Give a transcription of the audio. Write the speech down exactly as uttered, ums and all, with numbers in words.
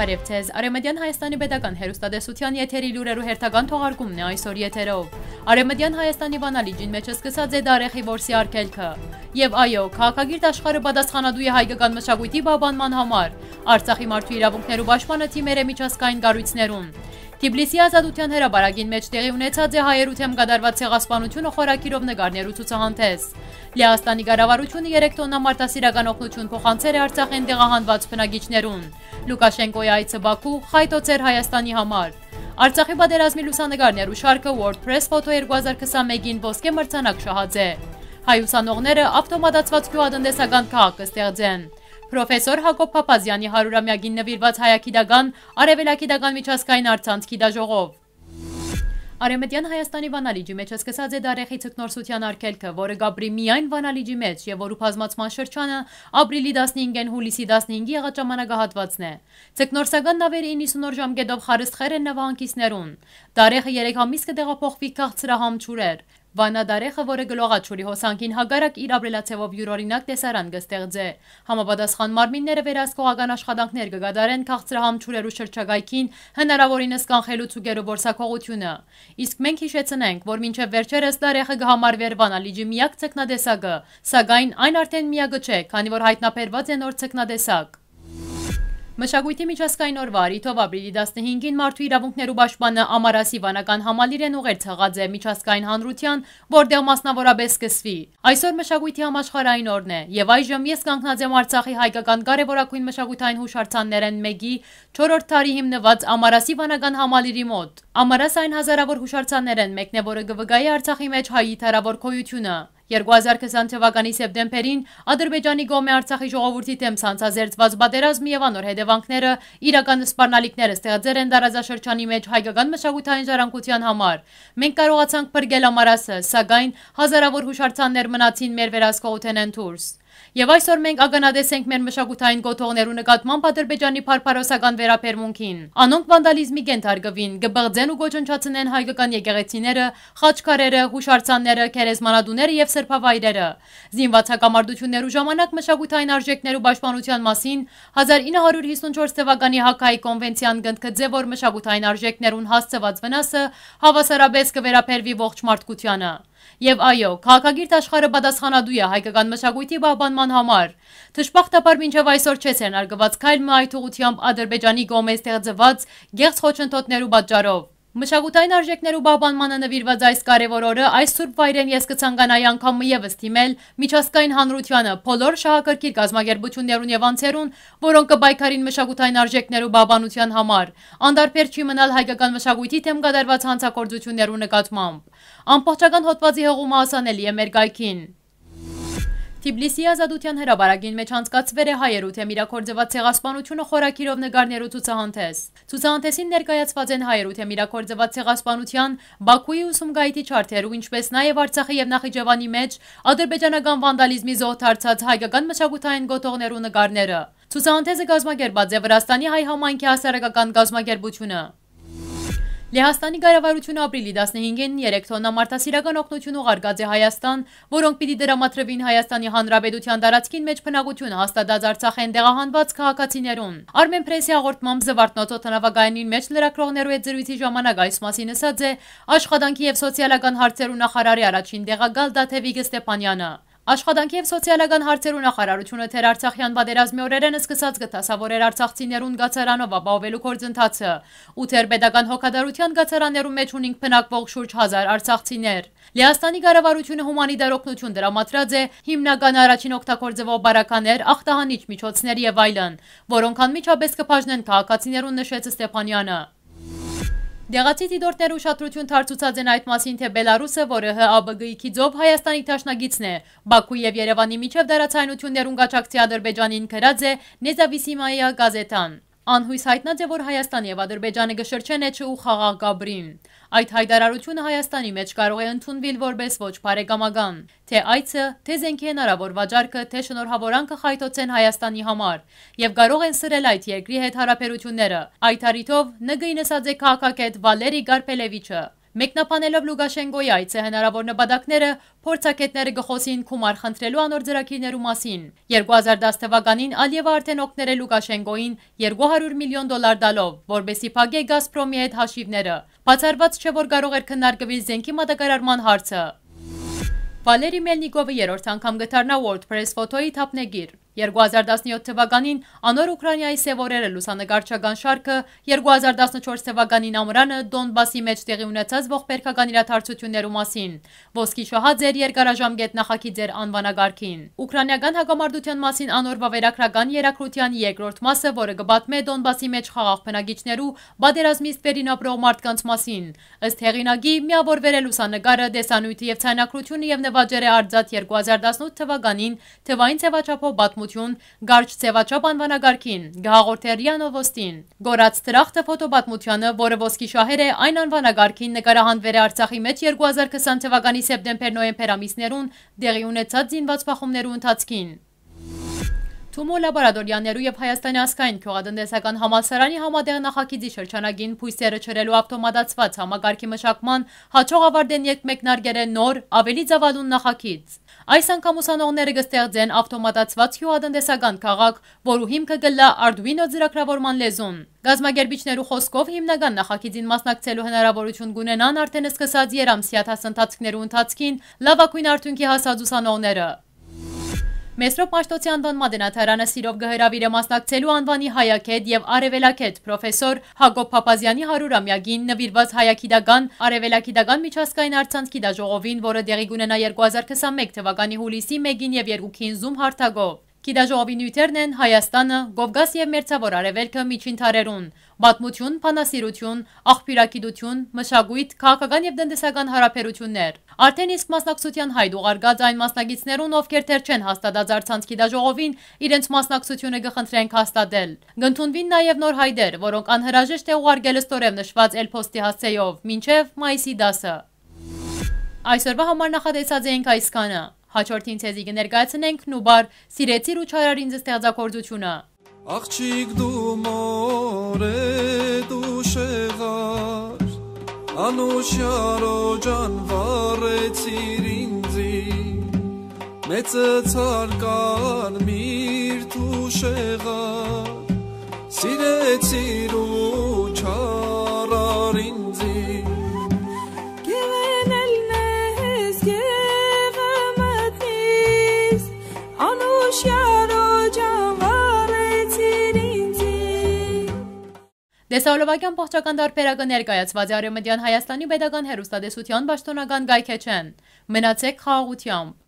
Բարև ձեզ, Արևմտյան Հայաստանի պետական հեռուստատեսության եթերի լուրերու հերթական թողարկումն է այսօր եթերով։ Արևմտյան Հայաստանի վանալիջին մեջ սկսած է Դարեխի որսի արգելքը։ Եվ այո, քաղաքագիրտ աշխարհը պատասխանատու է հայկական մշակույթի պահպանման համար։ Արցախի մարդու իրավունքներու պաշտպանը թիմեր է միջազգային կառույցներուն։ Թիֆլիսի ազատության հրապարակին մեջ տեղի ունեցած է հայերու թեմ կատարված ցեղասպանությունը խորակիրով նկարներու ցուցահանդես։ Լեհաստանի կառավարությունը երեք տոննա մարդասիրական օգնություն փոխանցել է Արցախեն տեղահանված բնակիչներուն։ Լուկաշենկոյի այցը Բաքու խայտոց էր Հայաստանի համար։ Արցախի պատերազմի լուսանկարներու շարքը WordPress Photo երկու հազար քսանմեկին ոսկե մրցանակ շահաձե։ Հայ ուսանողները ավտոմատացված գյուղատնտեսական քաղաք կստեղծեն։ Պրոֆեսոր Հակոբ Փափազյանի հարյուրամյակին նվիրված հայագիտական, արևելագիտական միջազգային առցանց գիտաժողով։ Արևմտյան Հայաստանի վանալիջի մեջ սկսած է Դարեխի ցկնորսության արգելքը, որը գաբրի միայն վանալիջի մեջ եւ որու բազմացման շրջանը ապրիլի տասնհինգին հուլիսի տասնհինգի եղած ժամանակահատվածն է։ Ցկնորսական նավերը իննսունորդ ժամկետով խարսխեր են նավահանգիստներուն։ Դարեխը երեք ամիս կտեղափոխվի քաղցրահամ ջուրեր։ Վանադարեխը, որը գլողաչուրի հոսանքին հագարակ իր ապրելացեվով յուրօրինակ տեսարան կստեղծե։ Համապատասխան մարմինները վերահսկողական աշխատանքներ կկատարեն քաղցրահամ ջուրերու շրջակայքին հնարավորինս կանխելու ցուգերու որսակողությունը։ Իսկ մենք հիշեցնենք, որ մինչև վերջերս Դարեխը կհամարվեր վանալիջի միակ ցկնադեսակը, սակայն այն արդեն միակը չէ, քանի որ հայտնաբերված է նոր ցկնադեսակ։ Մշակույթի միջազգային օրվա առիթով ապրիլի տասնհինգին մարդու իրավունքներու պաշտպանը Ամարասի վանական համալիրեն ուղեր ցղած է միջազգային հանրության, որտեղ մասնավորապես սկսվի։ Այսօր մշակույթի համաշխարհային օրն է, եւ այժմ ես կանգնած եմ Արցախի հայկական կարևորագույն մշակութային հուշարձաններեն մեկի չորրորդ տարի հիմնված Ամարասի վանական համալիրի մոտ։ Ամարաս այն հազարավոր հուշարձաններեն մեկն է, որը կվկայի Արցախի մեջ հայի թարավոր քոյությունը։ երկու հազար քսան թվականի սեպտեմբերին Ադրբեջանի կողմէ Արցախի ժողովրդի դեմ ցանցազերծված պատերազմի եւ անոր հետևանքները իրական սպառնալիքները ստեղծել են տարածաշրջանի մեջ հայկական մշակութային ժառանգության համար։ Մենք կարողացանք փրկել Ամարասը, սակայն հազարավոր հուշարձաններ մնացին մեր վերահսկողութենեն դուրս։ Եվ այսօր մենք ականատես ենք մեր մշակութային գոթողներու նկատմամբ Ադրբեջանի փարփարոսական վերաբերմունքին։ Անոնք վանդալիզմի կենթարկվին, կբղձեն ու գոչնչացնեն հայկական եկեղեցիները, խաչքարերը, հուշարձանները, քերեզմանադուները եւ սրբավայրերը։ Զինված հակամարտություններու ժամանակ մշակութային արժեքներու պաշտպանության մասին հազար ինը հարյուր հիսունչորս թվականի Հակայի կոնվենցիան կընդգծե, որ մշակութային արժեքներուն հասցված վնասը հավասարապես կվերապերվի ողջ մարդկությանը։ Եվ այո, քաղաքագիրտ աշխարհը պատասխանատու է հայկական մշակույթի պահպանման համար։ Թշպախտաբար մինչև այսօր չէ ցերնարգված քայլը այդ ուղղությամբ Ադրբեջանի կողմէ ստեղծված գեղձ խոչընդոտներու պատճառով։ Մշակութային արժեքներու պահպանմանը նվիրված այս կարևոր օրը այս սուրբ վայրեն ես կցանկանայի անգամ ևս թիմել միջազգային հանրությանը, բոլոր շահակրկիր կազմակերպություններուն եւ անձերուն, որոնք կպայքարին մշակութային արժեքներու պահպանության համար, անդարբեր չի մնալ հայկական մշակույթի թեմ կատարված հանցագործություններու նկատմամբ։ Ամբողջական հոդվածի հղումը հասանելի է մեր գայքին։ Թիֆլիսի ազատության հրապարակին մեջ անցկացվել է հայերու թեմ իրաքործված ցեղասպանությունը խորակիրով նկարներու ցուցահանդես։ Ցուցահանդեսին ներկայացված են հայերու թեմ իրաքործված ցեղասպանության Բաքուի ուսումգայիթի չարթերու, ինչպես նաև Արցախի եւ Նախիջևանի մեջ ադրբեջանական վանդալիզմի զոհ դարձած հայկական մշակութային գոթողներու նկարները։ Ցուցահանդեսը կազմակերպված է Վրաստանի հայ համայնքի հասարակական կազմակերպությունը։ Լեհաստանի կառավարությունը ապրիլի տասնհինգին երեք տոննա մարդասիրական օգնություն ուղարկած է Հայաստան, որոնք պիտի դրամատրվին Հայաստանի Հանրապետության տարածքին մեջ բնակությունը հաստատած Արցախեն տեղահանված քաղաքացիներուն։ Armenpress-ի հաղորդմամբ Զվարթնոց օդանավակայանին մեջ լրագրողներու հետ զրույցի ժամանակ այս մասին ասաց է Աշխատանքի եւ սոցիալական հարցերու նախարարի առաջին տեղակալ Դաթևիկ Ստեփանյանը։ Աշխատանքի եւ սոցիալական հարցերու նախարարությունը թեր Արցախյան պատերազմի օրերեն սկսած կտասավորեր արցախցիներուն գացարանով ապահովելու գործընթացը, ու թեր պետական հոգադարության գացարաններու մեջ ունինք բնակվող շուրջ հազար արցախցիներ։ Լեհաստանի կառավարությունը հումանիտար օգնություն դրամատրած է հիմնական առաջին օգտագործվող բարականեր, ախտահանիչ միջոցներ եւ այլն, որոնք անմիջապես կբաժնեն քաղաքացիներուն, նշեց Ստեփանյանը։ Դեղացի դիտորդներու ուշադրություն դարձուցած են այդ մասին, թե Բելարուսը, որը ՀԱԲԳ-ի քիծով Հայաստանի դաշնակիցն է, Բաքու եւ Երևանի միջև դարացայնություններուն գաչակցի Ադրբեջանին գրած է Նեզավիսիմայա գազետան։ Անհույս հայտնած է, որ Հայաստանը եւ Ադրբեջանը կշրջեն Էջը ու խաղաղ Գաբրին։ Այդ հայտարարությունը Հայաստանի մեջ կարող է ընդունվել որպես ոչ բարեկամական։ Թե այցը, թե զենքի հնարավոր վաճառքը, թե շնորհավորանքը խայտոցեն Հայաստանի համար եւ կարող են սրել այդ երկրի հետ հարաբերությունները։ Այդ առիթով ՆԳ-ի նսած է քաղաքագետ Վալերի Գարփելևիչը։ Մեկնաբանելով Լուկաշենկոյի այցի հնարավոր նպատակները, փորձագետները գխոսին Քումար խնդրելու անոր ծրագիրներու մասին։ երկու հազար դաս թվականին Ալիևը արդեն օգնել է Լուկաշենկոյին երկու հարյուր միլիոն դոլար տալով, որպեսզի փակե Գազպրոմի հետ հաշիվները։ Բացառված չէ, որ կարող էր քննարկվել զենքի մատակարարման հարցը։ Վալերի Մելնիկովը երրորդ անգամ գտարնա WordPress ֆոտոյի թափնեգիր։ երկու հազար տասնյոթ թվականին անոր Ուկրաինայի սև օրերը լուսանկարչական շարքը, երկու հազար տասնչորս թվականին ամռանը Դոնբասի մեջ տեղի ունեցած ողբերգական իրադարձություններու մասին, ոսկի շահաձեր երկարաժամկետ նախագիծեր անվանագարքին։ Ուկրաինական հակամարտության մասին անոր վավերագրական երակրության երկրորդ մասը, որը կպատմե Դոնբասի մեջ խաղաղ բնակիչներու պատերազմից վերին ապրող մարդկանց մասին, ըստ հեղինակի միավորվել է լուսանկարը, տեսանյութը եւ ցայնակրությունը եւ նվաճել է արձած երկու հազար տասնութ թվականին թվային ցավաչափով պատմություն Գարչ ցավաչափ անվանագարքին, գահաղորդե ՌԻԱ Նովոստին։ Գորած տրախտը ֆոտոպատմությանը, որը ոսկի շահեր է, այն անվանագարքին նկարահանվել է Արցախի մեջ երկու հազար քսան թվականի սեպտեմբեր-նոյեմբեր ամիսներուն տեղի ունեցած զինված բախումներու ընթացքին։ Թումո լաբորատորիաներու եւ Հայաստանի ազգային գյուղատնտեսական համալսարանի համատեղ նախագիծի շրջանագին փույսերը չրելու ավտոմատացված համակարգի մշակման հաջող ավարտեն եկմեկնարկել է նոր, ավելի ծավալուն նախագիծ։ Այս անգամ ուսանողները կստեղծեն ավտոմատացված գյուղատնտեսական քաղաք, որու հիմքը կլա Arduino ծրագրավորման լեզուն։ Գազագերբիչներու խոսքով հիմնական նախագիծին մասնակցելու հնարավորություն կունենան արդեն սկսած երամսյա դասընթացներու ընթացքին լավագույն արդյունքի հասած ուսանողները։ Մեսրոպ Մաշտոցի անվան մատենադարանը սիրով գհրավիրը մասնակցելու անվանի հայաքետ եւ արևելակետ պրոֆեսոր Հակոբ Փափազյանի հարյուրամյակին նվիրված հայագիտական արևելագիտական միջազգային առցանց գիտաժողովին, որը տեղի կունենա երկու հազար քսանմեկ թվականի հուլիսի մեկին եւ երկուքին Zoom հարթակով։ Գիտաժողովի նյութերն են Հայաստանը, Կովկաս եւ Մերձավոր Արևելքը միջին թարերուն, պատմություն, բանասիրություն, աղբյուրագիտություն, մշակույթ, քաղաքական եւ տնտեսական հարաբերություններ։ Արդեն իսկ մասնակցության հայտ ուղարկած այն մասնակիցներուն, ովքեր դեռ չեն հաստատած առցանց գիտաժողովին, իրենց մասնակցությունը կխնդրենք հաստատել։ Կընդունվին նաեւ նոր հայտեր, որոնք անհրաժեշտ է ուղարկել ստորև նշված էլ-փոստի հասցեով, մինչեւ մայիսի դասը։ Այսօրվա համար նախատեսած ենք այսքանը։ Հաջորդին ցեզի կներկայացնենք Նուբար Սիրեցիր ու չարար ինձ ստեղծագործությունը։ Աղջիկ դու մորե դու շեղար Անուշյարո ջան վառեցիր ինձի Մեծը ցարկան միր դու շեղար Սիրեցիր ու չարար ինձի Դեսալովակյան պողջական դարբերակը ներկայացված է Արևմտյան Հայաստանի պետական հեռուստատեսության պաշտոնական կայքեչեն։ Մնացեք խաղաղությամբ։